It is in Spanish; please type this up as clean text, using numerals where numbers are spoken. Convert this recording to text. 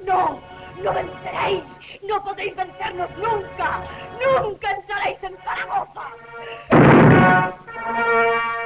No, no venceréis. No podéis vencernos nunca. Nunca entraréis en Zaragoza.